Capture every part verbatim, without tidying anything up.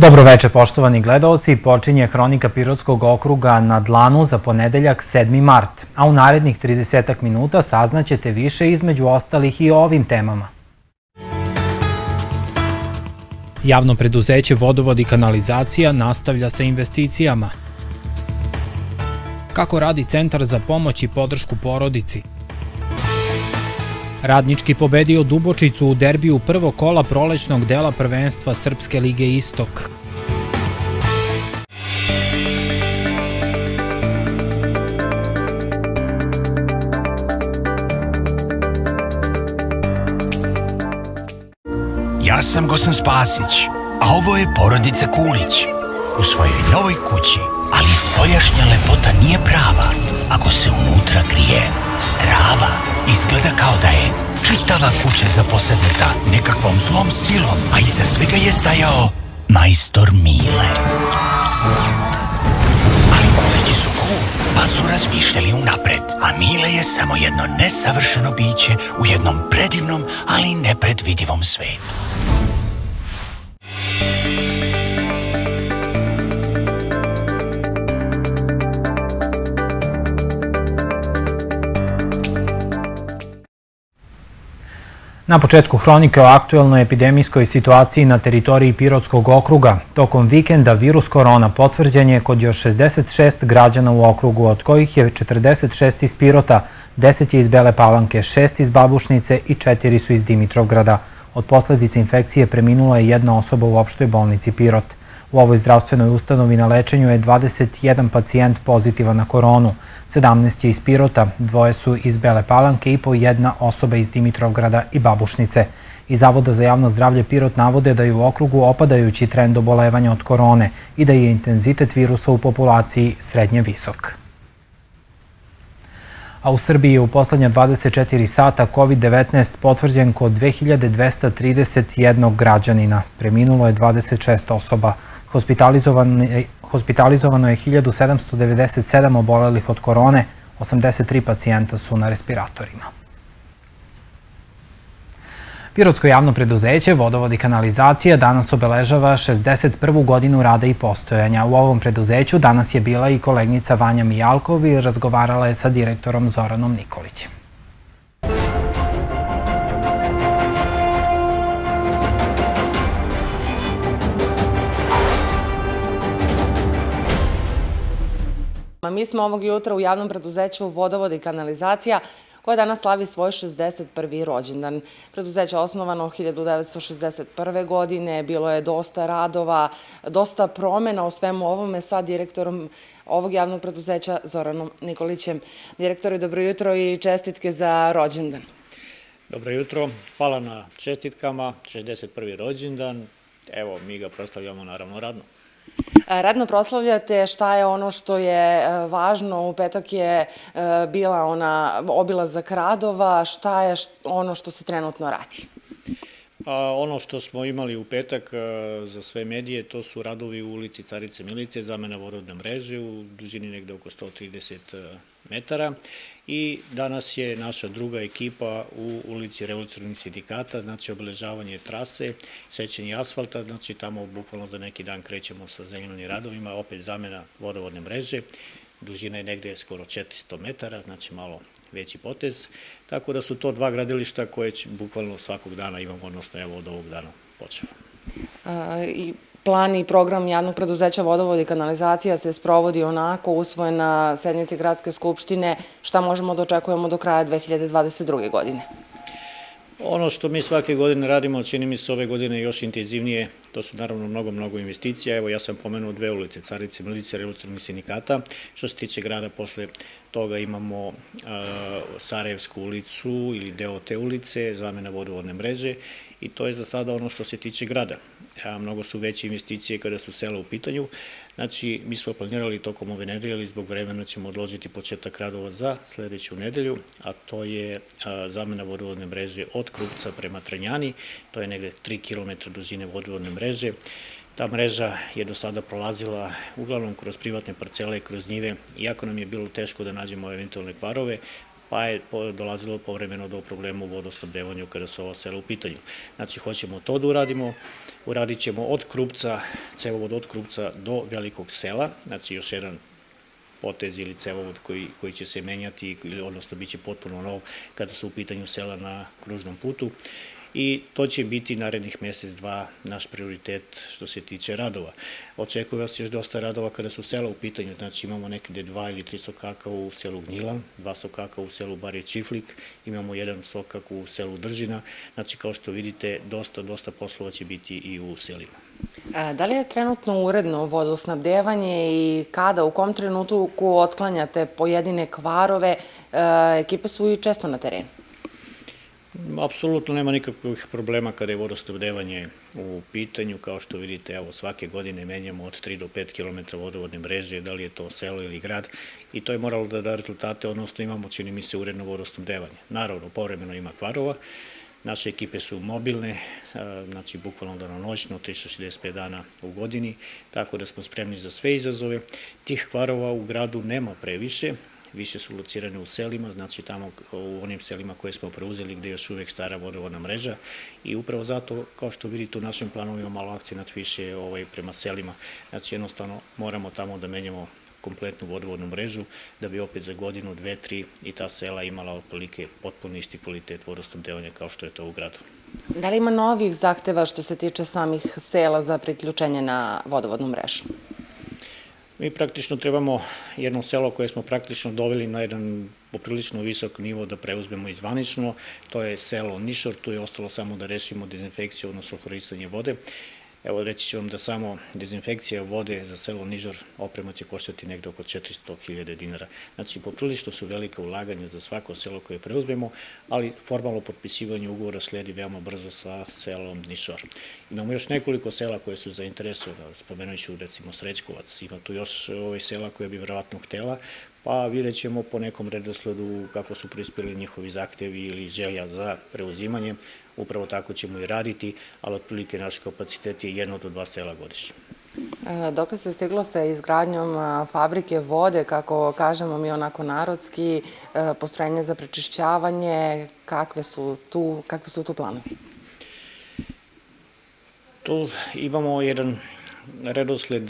Dobroveče, poštovani gledaoci, počinje Hronika Pirotskog okruga na dlanu za ponedeljak sedmi mart, a u narednih tridesetak minuta saznaćete više između ostalih i o ovim temama. Javno preduzeće Vodovod i kanalizacija nastavlja sa investicijama. Kako radi Centar za pomoć i podršku porodici? Radnički pobedio Dubočicu u derbiju prvog kola prolećnog dela prvenstva Srpske lige Istok. Ja sam Gosan Spasić, a ovo je porodica Kulić. U svojoj novoj kući, ali spoljašnja lepota nije prava ako se unutra krije strava. Izgleda kao da je čitava kuća zaposednuta nekakvom zlom silom, a iza svega je stajao majstor Mile. Ali Kulići su cool, pa su razmišljali unapred, a Mile je samo jedno nesavršeno biće u jednom predivnom, ali nepredvidivom svetu. Na početku hronike o aktuelnoj epidemijskoj situaciji na teritoriji Pirotskog okruga. Tokom vikenda virus korona potvrđen je kod još šezdeset šest građana u okrugu, od kojih je četrdeset šest iz Pirota, deset je iz Bele Palanke, šest iz Babušnice i četiri su iz Dimitrovgrada. Od posledice infekcije preminula je jedna osoba u opštoj bolnici Pirot. U ovoj zdravstvenoj ustanovi na lečenju je dvadeset jedan pacijent pozitivan na koronu, sedamnaest je iz Pirota, dvoje su iz Bele Palanke i po jedna osoba iz Dimitrovgrada i Babušnice. Iz Zavoda za javno zdravlje Pirot navode da je u okrugu opadajući trend obolevanja od korone i da je intenzitet virusa u populaciji srednje visok. A u Srbiji je u poslednja dvadeset četiri sata kovid devetnaest potvrđen kod dve hiljade dvesta trideset jedan građanina. Preminulo je dvadeset šest osoba. Hospitalizovano je hiljadu sedamsto devedeset sedam obolelih od korone, osamdeset tri pacijenta su na respiratorima. Pirotsko javno preduzeće Vodovod i kanalizacija danas obeležava šezdeset prvu godinu rada i postojanja. U ovom preduzeću danas je bila i koleginica Vanja Mijalkov i razgovarala je sa direktorom Zoranom Nikolićem. Mi smo ovog jutra u javnom preduzeću Vodovod i kanalizacija koja danas slavi svoj šezdeset prvi rođendan. Preduzeće je osnovano hiljadu devetsto šezdeset prve godine, bilo je dosta radova, dosta promena o svemu ovome sa direktorom ovog javnog preduzeća Zoranom Nikolićem. Direktore, dobro jutro i čestitke za rođendan. Dobro jutro, hvala na čestitkama, šezdeset prvi rođendan, evo mi ga proslavljamo naravno radno. Radno proslavljate, šta je ono što je važno? U petak je bila ona obilazak radova, šta je ono što se trenutno radi? Ono što smo imali u petak za sve medije, to su radovi u ulici Carice Milice, zamena vodovodne mreže u dužini negde oko sto trideset metara i danas je naša druga ekipa u ulici Revolucionarnih sindikata, znači obeležavanje trase, sećenje asfalta, znači tamo bukvalno za neki dan krećemo sa zemljanim radovima, opet zamena vodovodne mreže, dužina je negde skoro četiristo metara, znači malo veći potez, tako da su to dva gradilišta koje bukvalno svakog dana imamo, odnosno evo od ovog dana počeo. I plan i program javnog preduzeća Vodovod i kanalizacija se sprovodi onako, usvojen na sednici Gradske skupštine. Šta možemo da očekujemo do kraja dve hiljade dvadeset druge godine? Ono što mi svake godine radimo, čini mi se ove godine još intenzivnije, to su naravno mnogo, mnogo investicija. Evo ja sam pomenuo dve ulice, Carice Milice, Revolucionarnih sindikata. Što se tiče grada, posle toga imamo Sarajevsku ulicu ili deo te ulice, zamena vodovodne mreže i to je za sada ono što se tiče grada. Mnogo su veće investicije kada su sela u pitanju. Znači, mi smo planirali tokom ove nedelje, ali zbog vremena ćemo odložiti početak radova za sledeću nedelju, a to je zamena vodovodne mreže od Krupca prema Tranjani. To je negde tri kilometra dužine vodovodne mreže. Ta mreža je do sada prolazila uglavnom kroz privatne parcele, kroz njive, iako nam je bilo teško da nađemo eventualne kvarove, pa je dolazilo povremeno do problema u vodosnabdevanju kada su ova sela u pitanju. Znači, hoćemo to da uradimo, uradit ćemo od Krupca, cevovod od Krupca do Velikog sela, znači još jedan potez ili cevovod koji, koji će se menjati, odnosno bit će potpuno nov kada su u pitanju sela na kružnom putu. I to će biti narednih mesec, dva naš prioritet što se tiče radova. Očekuje vas još dosta radova kada su sela u pitanju, znači imamo nekde dva ili tri sokaka u selu Gnjilan, dva sokaka u selu Barje Čiflik, imamo jedan sokak u selu Držina, znači kao što vidite dosta, dosta poslova će biti i u selima. Da li je trenutno uredno vodosnabdevanje i kada, u kom trenutku otklanjate pojedine kvarove, ekipe su i često na terenu? Apsolutno nema nikakvih problema kada je vodosnabdevanje u pitanju. Kao što vidite, evo, svake godine menjamo od tri do pet kilometara vodovodne mreže, da li je to selo ili grad, i to je moralo da da rezultate, odnosno imamo, čini mi se, uredno vodosnabdevanje. Naravno, povremeno ima kvarova, naše ekipe su mobilne, znači bukvalno danonoćno, tristo šezdeset pet dana u godini, tako da smo spremni za sve izazove. Tih kvarova u gradu nema previše, više su locirane u selima, znači tamo u onim selima koje smo preuzeli gde je još uvek stara vodovodna mreža, i upravo zato, kao što vidite, u našem planu ima malo akcenat više prema selima, znači jednostavno moramo tamo da menjamo kompletnu vodovodnu mrežu da bi opet za godinu, dve, tri i ta sela imala otprilike potpuno isti kvalitet vodosnabdevanja kao što je to u gradu. Da li ima novih zahteva što se tiče samih sela za priključenje na vodovodnu mrežu? Mi praktično trebamo jedno selo koje smo praktično doveli na jedan poprilično visok nivo da preuzmemo i zvanično, to je selo Nišor, tu je ostalo samo da rešimo dezinfekciju, odnosno hlorisanje vode. Evo, reći ću vam da samo dezinfekcija vode za selo Nižor, oprema će koštati negde oko četiristo hiljada dinara. Znači, poprilično su velika ulaganja za svako selo koje preuzmemo, ali formalno potpisivanje ugovora sledi veoma brzo sa selom Nišor. Imamo još nekoliko sela koje su zainteresovane, spomenut ću recimo Srećkovac, ima tu još ove sela koje bi verovatno htela, pa vidjet ćemo po nekom redosledu kako su prispeli njihovi zahtevi ili želja za preuzimanjem. Upravo tako ćemo i raditi, ali otprilike naš kapacitet je jedno do dva sela godišnje. Dokle se stiglo sa izgradnjom fabrike vode, kako kažemo mi onako narodski, postrojenje za prečišćavanje, kakve su tu, kakve su tu planovi? Tu imamo jedan redosled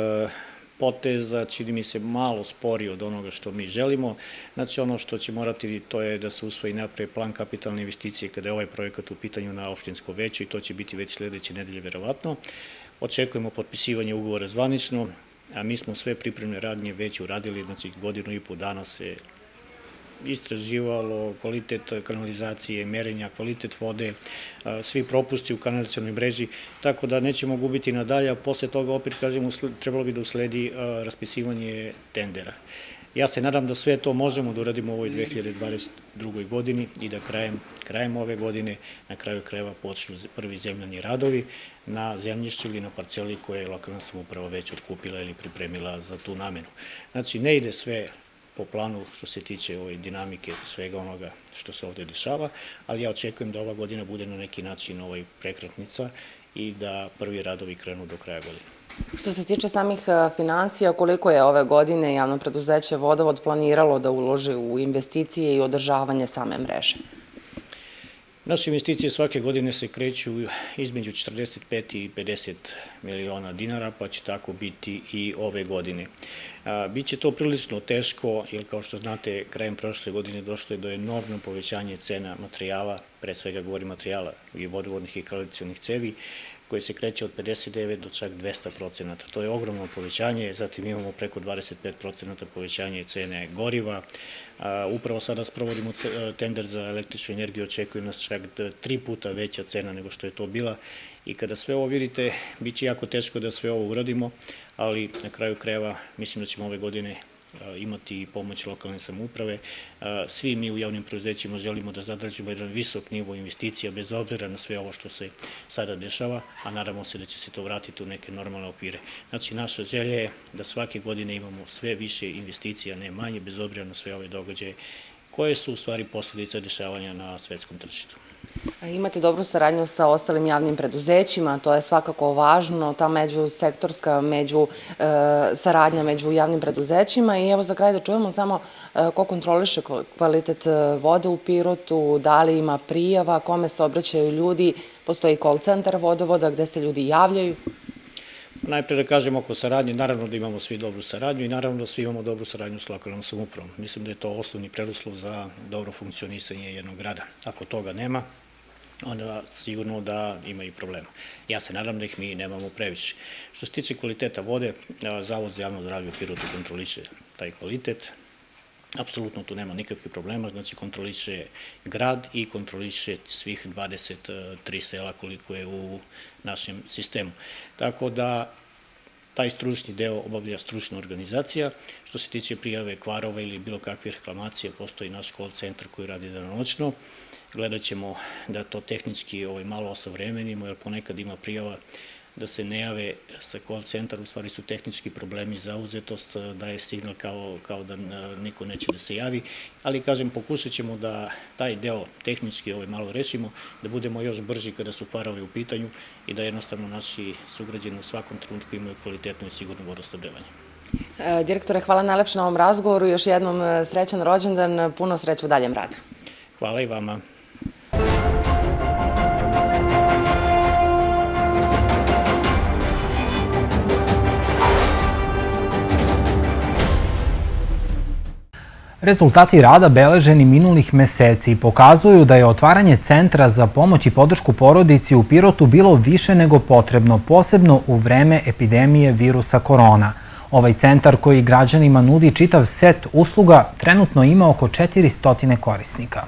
poteza, čini mi se malo spori od onoga što mi želimo. Znači, ono što će morati, to je da se usvoji napred plan kapitalne investicije kada je ovaj projekat u pitanju na opštinsko veće, i to će biti već sledeće nedelje verovatno. Očekujemo potpisivanje ugovora zvanično, a mi smo sve pripremne radnje već uradili, znači godinu i po dana se istraživalo kvalitet kanalizacije, merenja, kvalitet vode, svi propusti u kanalizacionoj mreži, tako da nećemo gubiti nadalje, a posle toga, opet kažemo, trebalo bi da usledi raspisivanje tendera. Ja se nadam da sve to možemo da uradimo u ovoj dve hiljade dvadeset drugoj godini i da krajem, krajem ove godine, na kraju krajeva, počnu prvi zemljani radovi na zemljištu ili na parceli koje je lokalna samouprava već otkupila ili pripremila za tu namenu. Znači, ne ide sve po planu što se tiče ove dinamike svega onoga što se ovde dešava, ali ja očekujem da ova godina bude na neki način prekretnica i da prvi radovi krenu do kraja godine. Što se tiče samih finansija, koliko je ove godine javno preduzeće Vodovod planiralo da uloži u investicije i održavanje same mreže? Naše investicije svake godine se kreću između četrdeset pet i pedeset miliona dinara, pa će tako biti i ove godine. Biće to prilično teško, jer kao što znate, krajem prošle godine došlo je do enormno povećanja cena materijala, pre svega govorim materijala i vodovodnih i kanalizacionih cevi, koje se kreće od pedeset devet do čak dvesta procenata. To je ogromno povećanje, zatim imamo preko dvadeset pet procenata povećanje cene goriva. Upravo sada sprovodimo tender za električnu energiju, očekuje nas čak tri puta veća cena nego što je to bila, i kada sve ovo vidite, bit će jako teško da sve ovo uradimo, ali na kraju krajeva mislim da ćemo ove godine imati i pomoć lokalne samouprave. Svi mi u javnim preduzećima želimo da zadržimo jedan visok nivo investicija bez obzira na sve ovo što se sada dešava, a nadamo se da će se to vratiti u neke normalne okvire. Znači, naša želja je da svake godine imamo sve više investicija, ne manje, bez obzira na sve ove događaje koje su u stvari posledica dešavanja na svetskom tržištu. Imate dobru saradnju sa ostalim javnim preduzećima, to je svakako važno, ta međusektorska među, e, saradnja među javnim preduzećima i evo za kraj da čujemo samo e, ko kontroliše kvalitet vode u Pirotu, da li ima prijava, kome se obraćaju ljudi, postoji call centar vodovoda gde se ljudi javljaju. Najprej da kažem oko saradnje, naravno da imamo svi dobru saradnju i naravno da svi imamo dobru saradnju s lokalnom samoupravom. Mislim da je to osnovni preduslov za dobro funkcionisanje jednog grada. Ako toga nema, onda sigurno da ima i problema. Ja se nadam da ih mi nemamo previše. Što se tiče kvaliteta vode, Zavod za javno zdravlje u Pirotu kontroliše taj kvalitet. Apsolutno tu nema nikakvih problema, znači kontroliše grad i kontroliše svih dvadeset tri sela koliko je u našem sistemu. Tako da taj stručni deo obavlja stručna organizacija. Što se tiče prijave kvarova ili bilo kakvih reklamacija, postoji naš call centar koji radi danonoćno. Gledat ćemo da to tehnički malo osavremenimo, jer ponekad ima prijava da se ne jave sa call centar, u stvari su tehnički problemi, zauzetost, da je signal kao da niko neće da se javi, ali kažem, pokušat ćemo da taj deo tehnički malo rešimo, da budemo još brži kada su kvarovi u pitanju i da jednostavno naši sugrađani u svakom trenutku imaju kvalitetno i sigurno vodosnabdevanje. Direktore, hvala najlepše na ovom razgovoru, još jednom srećan rođendan, puno sreće u daljem radu. Hvala i vama. Rezultati rada beleženi minulih meseci pokazuju da je otvaranje Centra za pomoć i podršku porodici u Pirotu bilo više nego potrebno, posebno u vreme epidemije virusa korona. Ovaj centar koji građanima nudi čitav set usluga trenutno ima oko četiristo korisnika.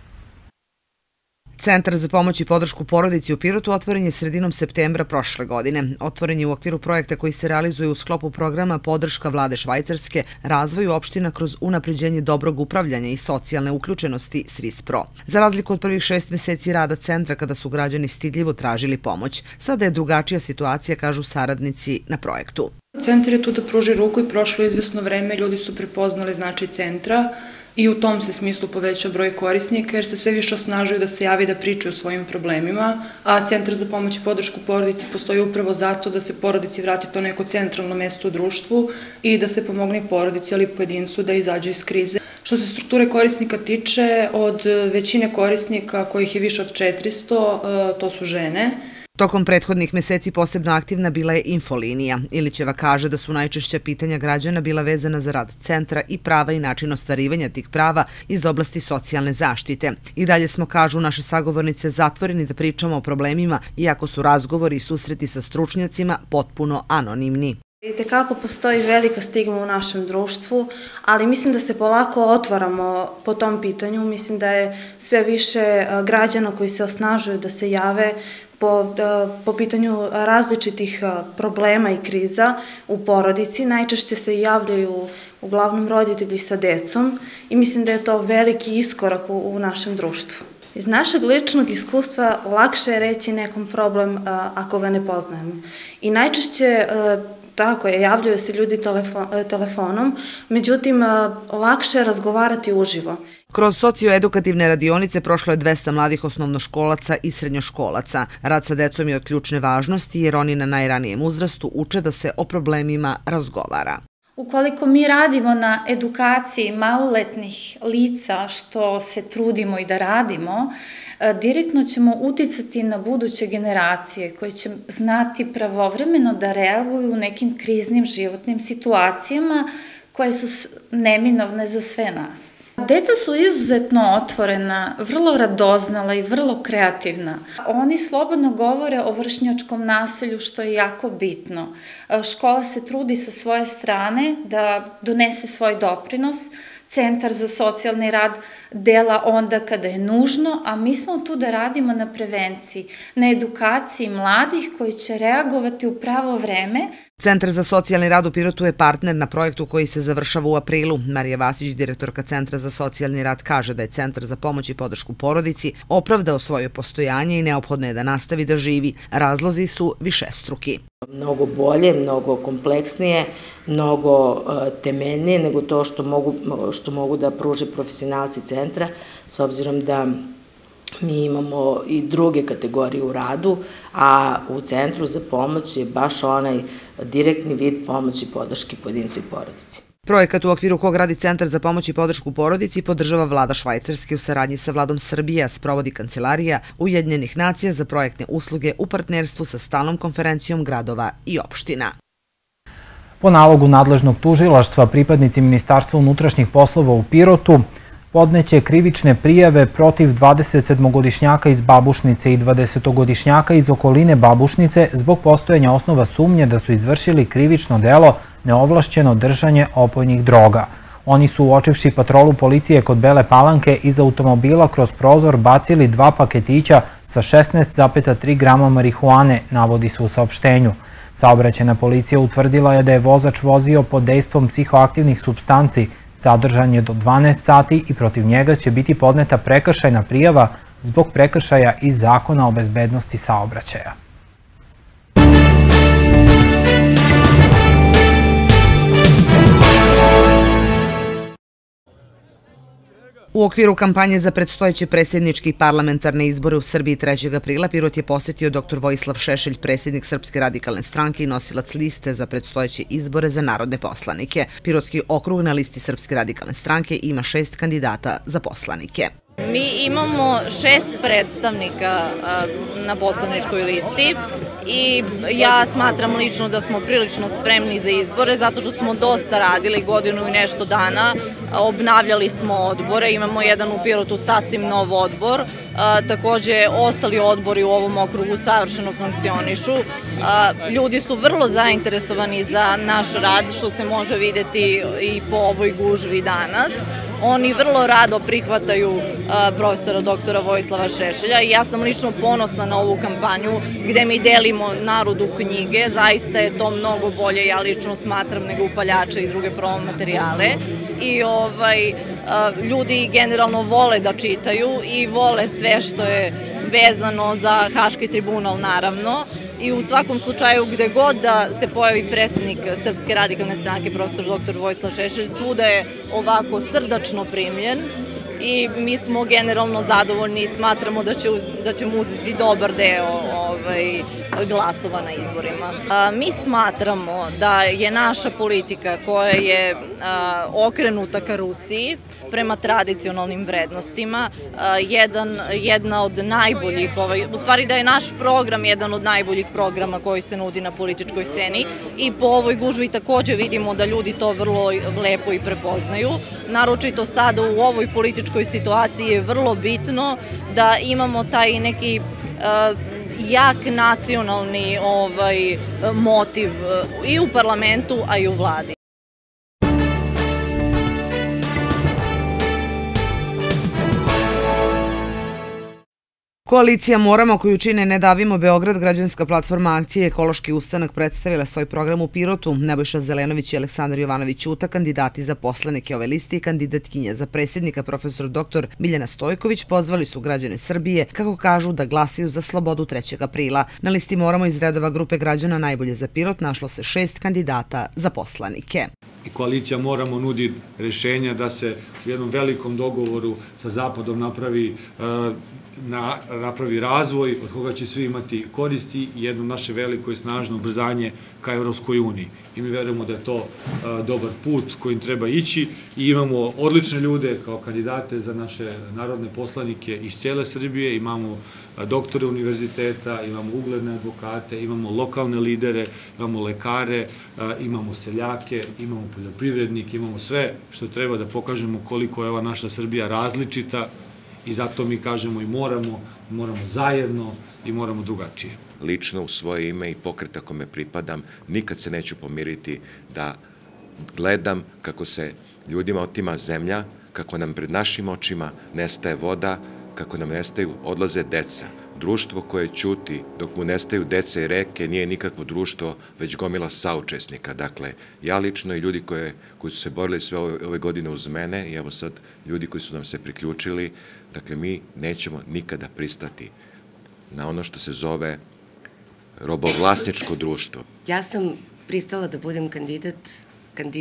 Centar za pomoć i podršku porodici u Pirotu otvoren je sredinom septembra prošle godine. Otvoren je u okviru projekta koji se realizuje u sklopu programa Podrška vlade Švajcarske razvoju opština kroz unapređenje dobrog upravljanja i socijalne uključenosti SRIS-Pro. Za razliku od prvih šest meseci rada centra kada su građani stidljivo tražili pomoć, sada je drugačija situacija, kažu saradnici na projektu. Centar je tu da pruži ruku i prošlo izvesno vreme ljudi su prepoznali značaj centra i u tom se smislu povećao broj korisnika jer se sve više osnažuju da se javi da pričaju o svojim problemima, a Centar za pomoć i podršku porodici postoji upravo zato da se porodici vrati to neko centralno mesto u društvu i da se pomogne porodici ali pojedincu da izađu iz krize. Što se strukture korisnika tiče, od većine korisnika kojih je više od četiristo, to su žene. Tokom prethodnih meseci posebno aktivna bila je infolinija. Ilićeva kaže da su najčešća pitanja građana bila vezana za rad centra i prava i način ostvarivanja tih prava iz oblasti socijalne zaštite. I dalje smo, kažu naše sagovornice, zatvoreni da pričamo o problemima, iako su razgovori i susreti sa stručnjacima potpuno anonimni. Vidite kako postoji velika stigma u našem društvu, ali mislim da se polako otvaramo po tom pitanju. Mislim da je sve više građana koji se osnažuju da se jave Po, po pitanju različitih problema i kriza u porodici. Najčešće se javljaju uglavnom roditelji sa decom i mislim da je to veliki iskorak u, u našem društvu. Iz našeg ličnog iskustva lakše je reći nekom problem ako ga ne poznajemo. I najčešće tako je, javljaju se ljudi telefon, telefonom, međutim lakše je razgovarati uživo. Kroz socioedukativne radionice prošlo je dvesta mladih osnovnoškolaca i srednjoškolaca. Rad sa decom je od ključne važnosti jer oni na najranijem uzrastu uče da se o problemima razgovara. Ukoliko mi radimo na edukaciji maloletnih lica, što se trudimo i da radimo, direktno ćemo uticati na buduće generacije koje će znati pravovremeno da reaguju u nekim kriznim životnim situacijama koje su neminovne za sve nas. Deca su izuzetno otvorena, vrlo radoznala i vrlo kreativna. Oni slobodno govore o vršnjačkom nasilju, što je jako bitno. Škola se trudi sa svoje strane da donese svoj doprinos. Centar za socijalni rad dela onda kada je nužno, a mi smo tu da radimo na prevenciji, na edukaciji mladih koji će reagovati u pravo vreme. Centar za socijalni rad u Pirotu je partner na projektu koji se završava u aprilu. Marija Vasić, direktorka Centra za socijalni rad, kaže da je Centar za pomoć i podršku porodici opravdao svoje postojanje i neophodno je da nastavi da živi. Razlozi su višestruki. Mnogo bolje, mnogo kompleksnije, mnogo temeljnije nego to što mogu, što mogu da pruže profesionalci centra, s obzirom da mi imamo i druge kategorije u radu, a u Centru za pomoć je baš onaj direktni vid pomoći i podrške pojedincu i porodici. Projekat u okviru kog radi Centar za pomoć i podršku porodici podržava vlada Švajcarske u saradnji sa vladom Srbije, a sprovodi Kancelarija Ujedinjenih nacija za projektne usluge u partnerstvu sa stalnom konferencijom gradova i opština. Po nalogu nadležnog tužilaštva, pripadnici Ministarstva unutrašnjih poslova u Pirotu podneće krivične prijave protiv dvadesetsedmogodišnjaka iz Babušnice i dvadesetogodišnjaka iz okoline Babušnice zbog postojanja osnova sumnje da su izvršili krivično delo neovlašćeno držanje opojnih droga. Oni su, uočivši patrolu policije kod Bele Palanke, iz automobila kroz prozor bacili dva paketića sa šesnaest zarez tri grama marihuane, navodi se u saopštenju. Saobraćajna policija utvrdila je da je vozač vozio pod dejstvom psihoaktivnih supstanci, zadržan je do dvanaest sati i protiv njega će biti podneta prekršajna prijava zbog prekršaja iz Zakona o bezbednosti saobraćaja. U okviru kampanje za predstojeće predsjedničke i parlamentarne izbore u Srbiji trećeg aprila Pirot je posjetio doktor Vojislav Šešelj, predsjednik Srpske radikalne stranke i nosilac liste za predstojeće izbore za narodne poslanike. Pirotski okrug na listi Srpske radikalne stranke ima šest kandidata za poslanike. Mi imamo šest predstavnika na poslaničkoj listi i ja smatram lično da smo prilično spremni za izbore zato što smo dosta radili godinu i nešto dana, obnavljali smo odbore, imamo jedan u Pirotu sasvim nov odbor, takođe ostali odbori u ovom okrugu savršeno funkcionišu. Ljudi su vrlo zainteresovani za naš rad, što se može videti i po ovoj gužvi danas. Oni vrlo rado prihvataju profesora doktora Vojislava Šešelja i ja sam lično ponosna na ovu kampanju gde mi delimo narodu knjige, zaista je to mnogo bolje, ja lično smatram, nego upaljače i druge promo materijale i ljudi generalno vole da čitaju i vole sve što je vezano za Haški tribunal, naravno. I u svakom slučaju, gde god da se pojavi predsjednik Srpske radikalne stranke, profesor doktor Vojislav Šešelj, svuda je ovako srdačno primljen i mi smo generalno zadovoljni i smatramo da ćemo uzeti dobar deo glasova na izborima. Mi smatramo da je naša politika koja je okrenuta ka Rusiji prema tradicionalnim vrednostima jedna od najboljih, u stvari da je naš program jedan od najboljih programa koji se nudi na političkoj sceni i po ovoj gužvi takođe vidimo da ljudi to vrlo lepo i prepoznaju. Naročito sada u ovoj političkoj situaciji je vrlo bitno da imamo taj neki jak nacionalni motiv i u parlamentu, a i u vladi. Koalicija Moramo, koju čine Ne davimo Beograd, građanska platforma akcije Ekološki ustanak, predstavila svoj program u Pirotu. Nebojša Zelenović i Aleksandar Jovanović Ćuta, kandidati za poslanike ove liste i kandidatkinja za predsjednika profesor doktor Miljana Stojković, pozvali su građane Srbije, kako kažu, da glasaju za slobodu trećeg aprila. Na listi Moramo iz redova grupe građana Najbolje za Pirot našlo se šest kandidata za poslanike. Koalicija Moramo nudi rešenja da se u jednom velikom dogovoru sa Zapadom napravi napravi razvoj od koga će svi imati koristi i jedno naše veliko i snažno ubrzanje ka Evropskoj uniji. I mi verujemo da je to dobar put kojim treba ići i imamo odlične ljude kao kandidate za naše narodne poslanike iz cele Srbije, imamo doktore univerziteta, imamo ugledne advokate, imamo lokalne lidere, imamo lekare, imamo seljake, imamo poljoprivrednike, imamo sve što treba da pokažemo koliko je ova naša Srbija različita. I zato mi kažemo i moramo, moramo zajedno i moramo drugačije. Lično u svoje ime i pokreta kome pripadam, nikad se neću pomiriti da gledam kako se ljudima otima zemlja, kako nam pred našim očima nestaje voda, kako nam nestaju, odlaze deca. Društvo koje ćuti dok mu nestaju deca i reke nije nikakvo društvo, već gomila saučesnika. Dakle, ja lično i ljudi koji su se borili sve ove godine uz mene i evo sad ljudi koji su nam se priključili, dakle, mi nećemo nikada pristati na ono što se zove robovlasničko društvo. Ja sam pristala da budem kandidat,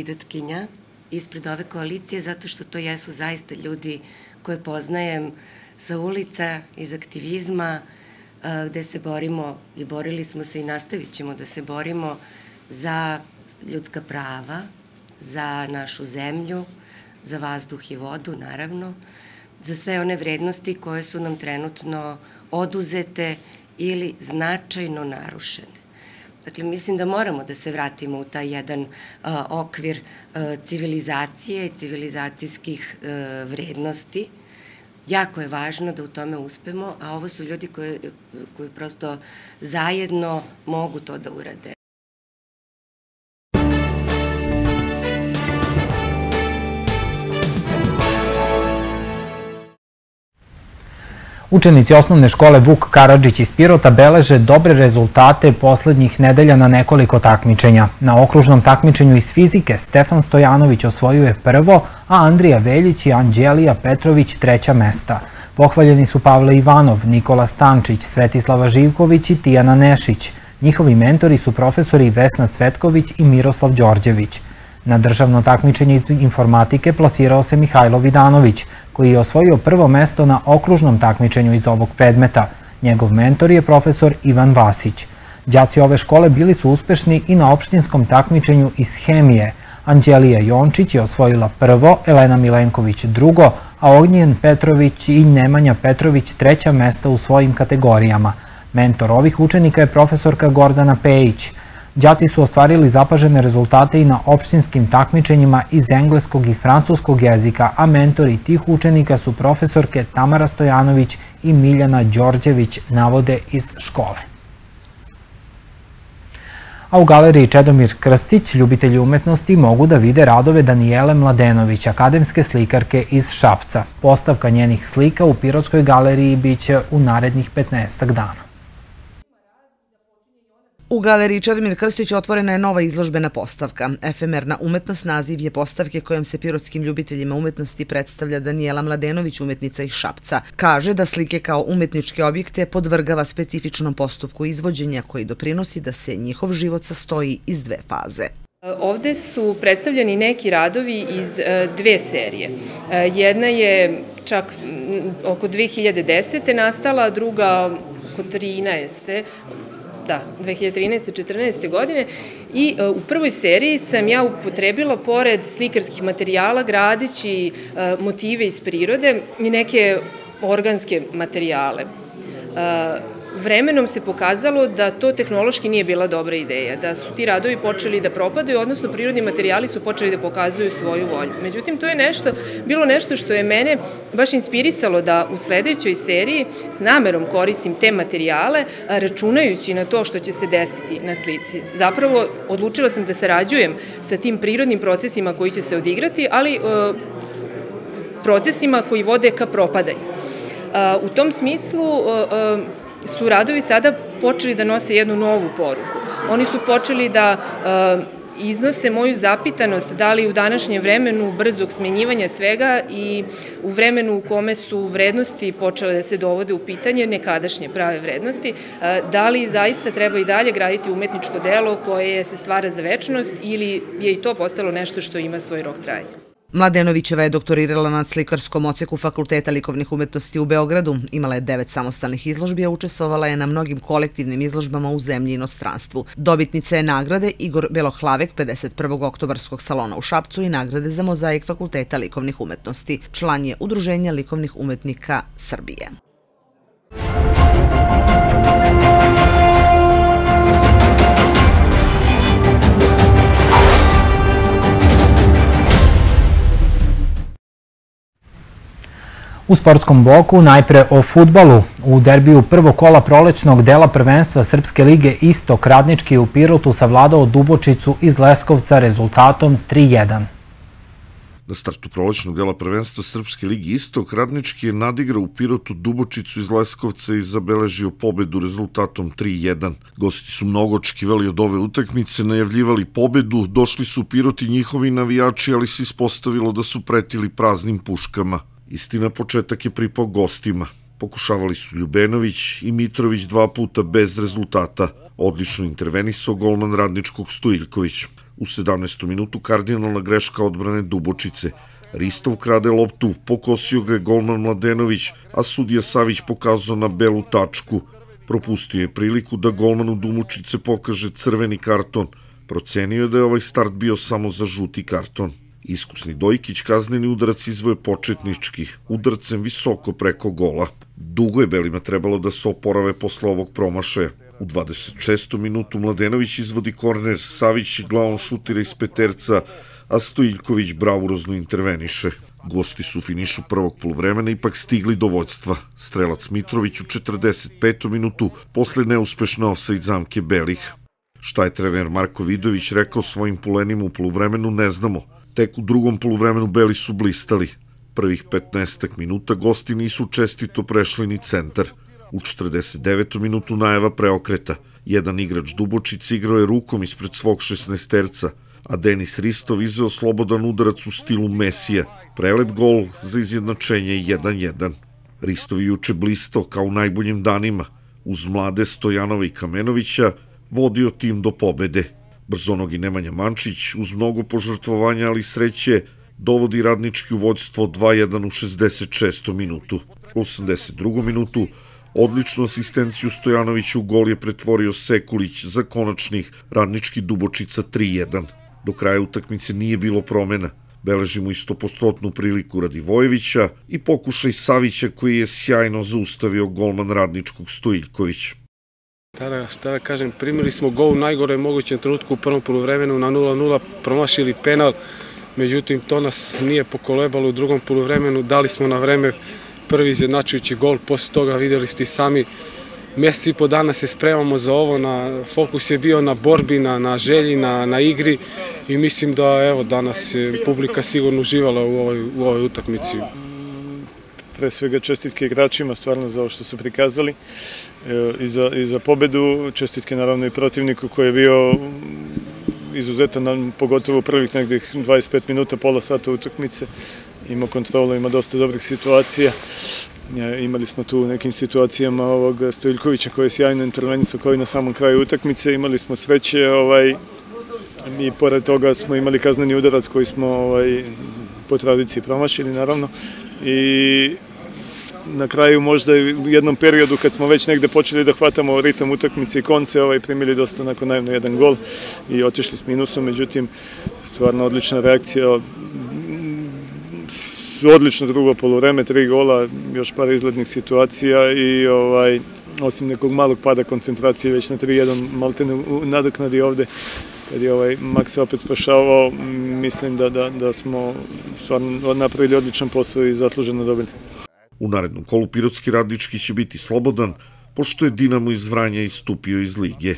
kandidatkinja ispred ove koalicije zato što to jesu zaista ljudi koje poznajem sa ulica, iz aktivizma, gde se borimo i borili smo se i nastavit ćemo da se borimo za ljudska prava, za našu zemlju, za vazduh i vodu, naravno, za sve one vrednosti koje su nam trenutno oduzete ili značajno narušene. Dakle, mislim da moramo da se vratimo u taj jedan okvir civilizacije i civilizacijskih vrednosti. Jako je važno da u tome uspemo, a ovo su ljudi koji prosto zajedno mogu to da urade. Učenici osnovne škole Vuk Karadžić iz Pirota beleže dobre rezultate poslednjih nedelja na nekoliko takmičenja. Na okružnom takmičenju iz fizike Stefan Stojanović osvojuje prvo, a Andrija Veljić i Anđelija Petrović treća mesta. Pohvaljeni su Pavle Ivanov, Nikola Stančić, Svetislava Živković i Tijana Nešić. Njihovi mentori su profesori Vesna Cvetković i Miroslav Đorđević. Na državno takmičenje iz informatike plasirao se Mihajlo Vidanović, koji je osvojio prvo mesto na okružnom takmičenju iz ovog predmeta. Njegov mentor je profesor Ivan Vasić. Đaci ove škole bili su uspešni i na opštinskom takmičenju iz hemije. Anđelija Jončić je osvojila prvo, Elena Milenković drugo, a Ognjen Petrović i Nemanja Petrović treća mesta u svojim kategorijama. Mentor ovih učenika je profesorka Gordana Pejić. Đaci su ostvarili zapažene rezultate i na opštinskim takmičenjima iz engleskog i francuskog jezika, a mentori tih učenika su profesorke Tamara Stojanović i Miljana Đorđević, navode iz škole. A u galeriji Čedomir Krstić ljubitelji umetnosti mogu da vide radove Danijele Mladenović, akademske slikarke iz Šapca. Postavka njenih slika u Pirotskoj galeriji biće u narednih petnaestak dana. U galeriji Čedomir Krstić otvorena je nova izložbena postavka. Efemerna umetnost naziv je postavke kojom se pirotskim ljubiteljima umetnosti predstavlja Danijela Mladenović, umetnica iz Šapca. Kaže da slike kao umetničke objekte podvrgava specifičnom postupku izvođenja koji doprinosi da se njihov život sastoji iz dve faze. Ovde su predstavljeni neki radovi iz dve serije. Jedna je čak oko dve hiljade desete. nastala, druga oko trinaeste. Da, dve hiljade trinaeste četrnaeste. godine i u prvoj seriji sam ja upotrebila pored slikarskih materijala gradeći motive iz prirode i neke organske materijale. Vremenom se pokazalo da to tehnološki nije bila dobra ideja, da su ti radovi počeli da propadaju, odnosno prirodni materijali su počeli da pokazuju svoju volju. Međutim, to je nešto, bilo nešto što je mene baš inspirisalo da u sledećoj seriji s namerom koristim te materijale, računajući na to što će se desiti na slici. Zapravo, odlučila sam da sarađujem sa tim prirodnim procesima koji će se odigrati, ali procesima koji vode ka propadanju. U tom smislu su radovi sada počeli da nose jednu novu poruku. Oni su počeli da iznose moju zapitanost da li u današnjem vremenu brzog smenjivanja svega i u vremenu u kome su vrednosti počele da se dovode u pitanje, nekadašnje prave vrednosti, da li zaista treba i dalje graditi umetničko delo koje se stvara za večnost ili je i to postalo nešto što ima svoj rok trajanja. Mladenovićeva je doktorirala na slikarskom odseku Fakulteta likovnih umetnosti u Beogradu. Imala je devet samostalnih izložbi, a učestvovala je na mnogim kolektivnim izložbama u zemlji i inostranstvu. Dobitnica je nagrade Igor Belohlavek pedeset prvog oktobarskog salona u Šapcu i nagrade za mozaik Fakulteta likovnih umetnosti. Član je Udruženja likovnih umetnika Srbije. U sportskom bloku najpre o fudbalu. U derbiju prvog kola prolećnog dela prvenstva Srpske lige Istok Radnički je u Pirotu savladao Dubočicu iz Leskovca rezultatom tri jedan. Na startu prolećnog dela prvenstva Srpske ligi Istok Radnički je nadigrao u Pirotu Dubočicu iz Leskovca i zabeležio pobedu rezultatom tri jedan. Gosti su mnogo očekivali od ove utakmice, najavljivali pobedu, došli su u Pirot i njihovi navijači, ali se ispostavilo da su pretili praznim puškama. Istina, početak je pripao gostima. Pokušavali su Ljubenović i Mitrović dva puta bez rezultata. Odlično intervenisao golman Radničkog Stojiljković. U sedamnaestom minutu kardinalna greška odbrane Dubočice. Ristov krade loptu, pokosio ga je golman Mladenović, a sudija Savić pokazao na belu tačku. Propustio je priliku da golmanu Dumučice pokaže crveni karton. Procenio je da je ovaj start bio samo za žuti karton. Iskusni Dojkić kazneni udarac izvoje početnički, udarcem visoko preko gola. Dugo je belima trebalo da se oporave posle ovog promašaja. U dvadeset šestom minutu Mladenović izvodi korner, Savić glavom šutira iz peterca, a Stojiljković bravurozno interveniše. Gosti su u finišu prvog poluvremena ipak stigli do vođstva. Strelac Mitrović u četrdeset petom minutu posle neuspešne ofsajd zamke belih. Šta je trener Marko Vidović rekao svojim pulenima u poluvremenu ne znamo. Tek u drugom poluvremenu beli su blistali. Prvih petnaestak minuta gosti nisu čestito prešli ni centar. U četrdeset devetom minutu najava preokreta. Jedan igrač Dubočice igrao je rukom ispred svog šesnaesterca, a Denis Ristov izveo slobodan udarac u stilu Mesija. Prelep gol za izjednačenje jedan jedan. Ristov juče blistao kao u najboljim danima. Uz mlade Stojanova i Kamenovića vodio tim do pobede. Brzonogi Nemanja Mančić uz mnogo požrtvovanja, ali sreće, dovodi Radnički u vođstvo dva jedan u šezdeset šestom minutu. U osamdeset drugom minutu odličnu asistenciju Stojanoviću u gol je pretvorio Sekulić za konačnih Radnički Dubočica tri jedan. Do kraja utakmice nije bilo promena. Beležimo i stopostotnu priliku Radivojevića i pokušaj Savića koji je sjajno zaustavio golman Radničkog Stojiljković. Šta da kažem, primili smo gol u najgore mogućem trenutku u prvom poluvremenu na nula nula, promašili penal, međutim to nas nije pokolebalo u drugom poluvremenu, dali smo na vreme prvi izjednačujući gol, posle toga videli ste sami, mjesec i po dana se spremamo za ovo, na, fokus je bio na borbi, na, na želji, na, na igri i mislim da evo danas je publika sigurno uživala u ovoj, u ovoj utakmici. Pre svega čestitke igračima stvarno za ovo što su prikazali i za, i za pobedu, čestitke naravno i protivniku koji je bio izuzetan, pogotovo u prvih nekih dvadeset pet minuta, pola sata utakmice, ima kontrolu, ima dosta dobrih situacija. Imali smo tu u nekim situacijama ovog Stojiljkovića koji je sjajno intervenisao koji na samom kraju utakmice, imali smo sreće ovaj, i pored toga smo imali kazneni udarac koji smo ovaj, po tradiciji promašili naravno i na kraju možda u jednom periodu kad smo već negde počeli da hvatamo ritam utakmice i konce, ovaj, primili dosta onako naivno jedan gol i otišli s minusom, međutim stvarno odlična reakcija, odlično drugo poluvreme, tri gola, još par izglednih situacija i ovaj, osim nekog malog pada koncentracije već na tri jedan maltene u nadoknadi ovde kad je ovaj Maksa opet spašavao, mislim da, da, da smo stvarno napravili odličan posao i zasluženo dobili. U narednom kolu Pirotski Radnički će biti slobodan, pošto je Dinamo iz Vranja istupio iz lige.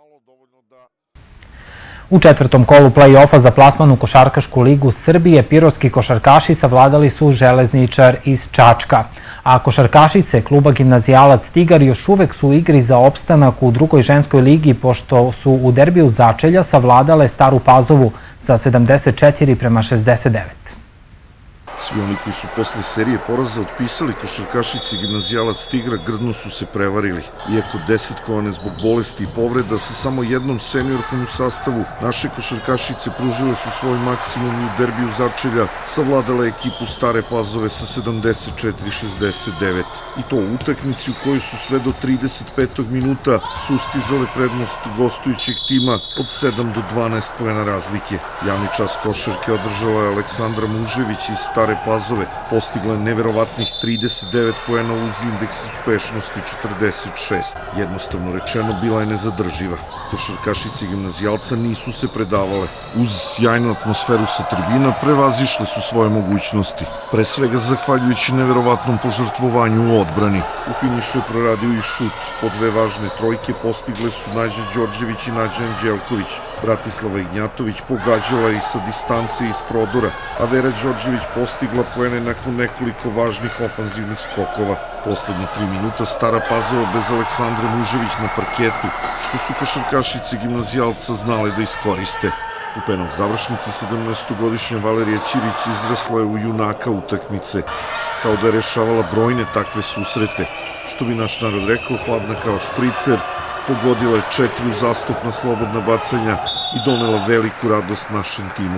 U četvrtom kolu play-offa za plasman u Košarkašku ligu Srbije pirotski košarkaši savladali su Železničar iz Čačka, a košarkašice kluba Gimnazijalac Tigar još uvek su u igri za opstanak u drugoj ženskoj ligi, pošto su u derbiju začelja savladale Staru Pazovu sa sedamdeset četiri prema šezdeset devet. Svi oni koji su posle serije poraza otpisali košarkašice Gimnazijalac Tigra grdno su se prevarili. Iako desetkovane zbog bolesti i povreda sa samo jednom seniorkom u sastavu, naše košarkašice pružile su svoj maksimum i u derbiju začelja savladale ekipu Stare Pazove sa sedamdeset četiri šezdeset devet. I to u utakmici u kojoj su sve do trideset petog minuta sustizale prednost gostujućeg tima od sedam do dvanaest poena razlike. Javni čas košarke održala je Aleksandra Mužević iz Stare Pazove, postigla neverovatnih trideset devet poena uz indeks uspešnosti četrdeset šest. Jednostavno rečeno, bila je nezadrživa. Košarkašice Gimnazijalca nisu se predavale. Uz sjajnu atmosferu sa tribina prevazišle su svoje mogućnosti. Pre svega zahvaljujući neverovatnom požrtvovanju u odbrani. U finišu je proradio i šut. Po dve važne trojke postigle su Nađa Đorđević i Nađa Anđelković. Bratislava Ignjatović pogađala i sa distance iz prodora, a Vera Đorđević postigla poene nakon nekoliko važnih ofanzivnih skokova. Poslednje tri minuta Stara Pazova bez Aleksandre Mužević na parketu, što su košarkašice Gimnazijalca znale da iskoriste. U penal završnici sedamnaestogodišnja Valerija Ćirić izrasla je u junaka utakmice, kao da je rešavala brojne takve susrete, što bi naš narod rekao, hladna kao špricer, pogodila je četiri uzastopna slobodna bacanja i donela veliku radost našem timu.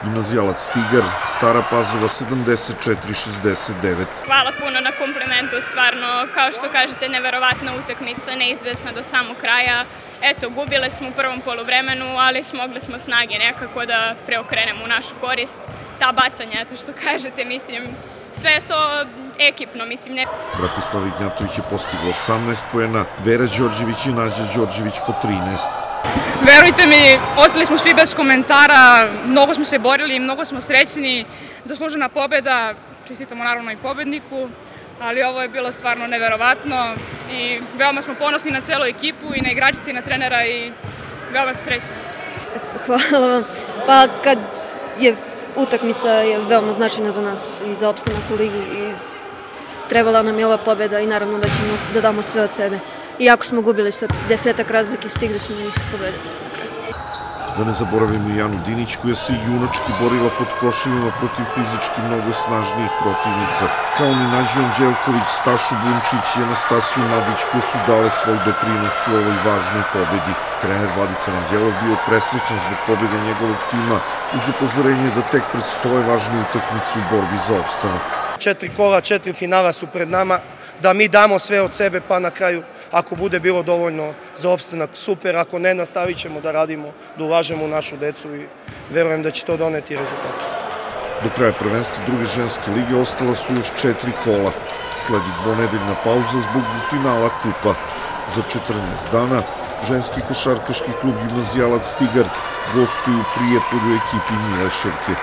Gimnazijalac Tigar, Stara Pazova sedamdeset četiri šezdeset devet. Hvala puno na komplimentu, stvarno, kao što kažete, neverovatna utakmica, neizvesna do samog kraja. Eto, gubile smo u prvom poluvremenu, ali smogli smo snage nekako da preokrenemo u našu korist. Ta bacanja, eto što kažete, mislim, sve je to ekipno, mislim, ne... Bratislav Ignjatović je postigao osamnaest poena, Vera Đorđević i Nađa Đorđević po trinaest. Verujte mi, ostali smo svi bez komentara, mnogo smo se borili, mnogo smo srećni, zaslužena pobeda, čestitamo naravno i pobedniku, ali ovo je bilo stvarno neverovatno i veoma smo ponosni na celu ekipu i na igračice i na trenera i veoma se srećni. Hvala vam. Pa kad je utakmica je veoma značajna za nas i za opstanak u ligi i trebala nam je ova pobeda i naravno da ćemo da damo sve od sebe. Iako smo gubili sa desetak razlike, stigli smo ih, pobedili smo na kraju. Da ne zaboravimo i Janu Dinić koja se junački borila pod koševima protiv fizički mnogo snažnijih protivnica, kao ni Nađu Anđelković, Stašu Bunčić i Anastasiju Madić koji su dale svoj doprinos u ovoj važnoj pobedi. Trener Vladica Rangelov bio presrećan zbog pobjede njegovog tima uz upozorenje da tek predstoje važne utakmice u borbi za opstanak. Četiri kola, četiri finala su pred nama, da mi damo sve od sebe pa na kraju, ako bude bilo dovoljno za opstanak, super, ako ne, nastavit ćemo da radimo, da ulažemo u našu decu i verujem da će to doneti rezultat. Do kraja prvenstva druge ženske lige ostala su još četiri kola. Sledi dvonedeljna pauza zbog finala kupa. Za četrnaest dana ženski košarkaški klub Gimnazijalac Tigar gostuju u Prijepolju ekipi Mileševke.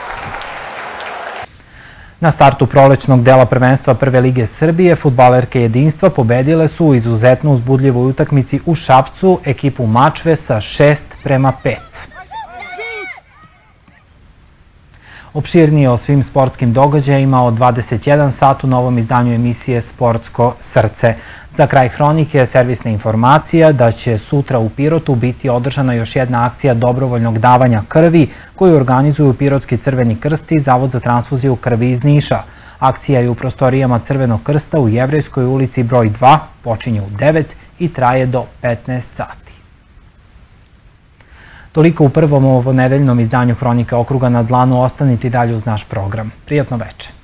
Na startu prolećnog dela prvenstva Prve lige Srbije fudbalerke Jedinstva pobedile su u izuzetno uzbudljivoj utakmici u Šapcu ekipu Mačve sa šest prema pet. Opširnije o svim sportskim događajima od dvadeset jedan sat u novom izdanju emisije Sportsko srce. Za kraj hronike servisna informacija da će sutra u Pirotu biti održana još jedna akcija dobrovoljnog davanja krvi koju organizuju Pirotski Crveni krst i Zavod za transfuziju krvi iz Niša. Akcija je u prostorijama Crvenog krsta u Jevrejskoj ulici broj dva, počinje u devet i traje do petnaest sati. Toliko u prvom ovonedeljnom izdanju Hronike okruga na dlanu, ostanite dalje uz naš program. Prijatno veče.